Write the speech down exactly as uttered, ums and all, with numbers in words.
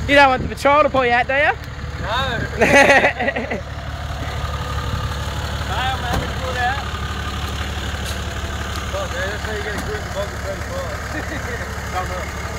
You don't want the patrol to pull you out, do you? No. No, I'm happy to pull it out. Fuck, man, that's how you get a group of over thirty-five. Come up.